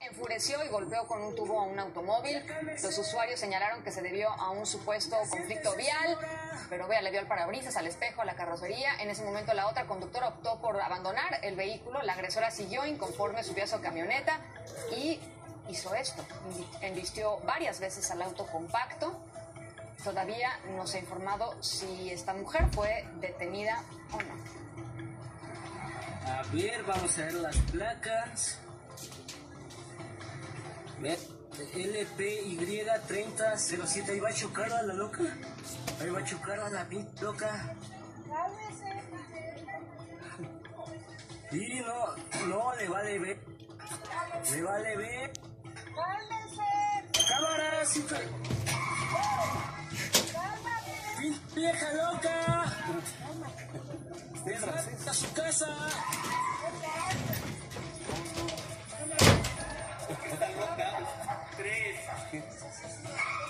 Enfureció y golpeó con un tubo a un automóvil. Los usuarios señalaron que se debió a un supuesto conflicto vial, pero vea, le dio al parabrisas, al espejo, a la carrocería. En ese momento la otra conductora optó por abandonar el vehículo. La agresora siguió inconforme, subió a su camioneta y hizo esto. Embistió varias veces al auto compacto. Todavía no se ha informado si esta mujer fue detenida o no. A ver, vamos a ver las placas. LPY3007, ahí va a chocar a la loca. Ahí va a chocar a la pinche loca. Y no, le vale ver. Le vale ver. Cámara, sí, vieja loca. A su casa. Está loca. 3.